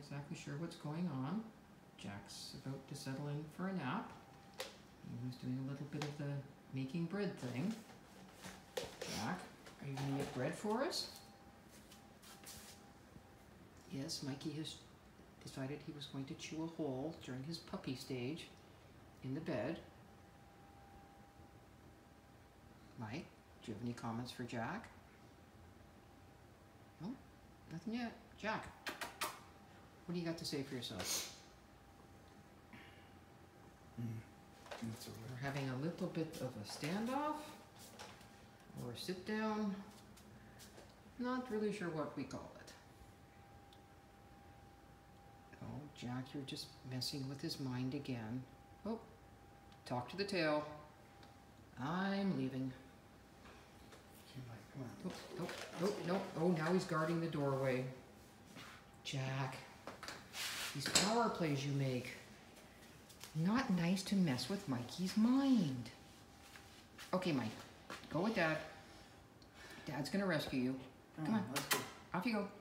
exactly sure what's going on. Jack's about to settle in for a nap. He was doing a little bit of the making bread thing. Jack, are you going to make bread for us? Yes, Mikey has decided he was going to chew a hole during his puppy stage in the bed. Mike, do you have any comments for Jack? No, nothing yet. Jack, what do you got to say for yourself? We're having a little bit of a standoff or a sit down. Not really sure what we call it. Oh, Jack, you're just messing with his mind again. Oh, talk to the tail. I'm leaving. Oh, oh, oh, no. Oh, now he's guarding the doorway. Jack, these power plays you make. Not nice to mess with Mikey's mind. Okay, Mike, go with Dad. Dad's gonna rescue you. Come on, let's go. Off you go.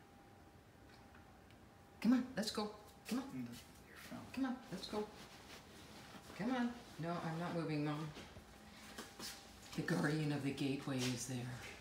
Come on, let's go. Come on. Come on, let's go. Come on. No, I'm not moving, Mom. The guardian of the gateway is there.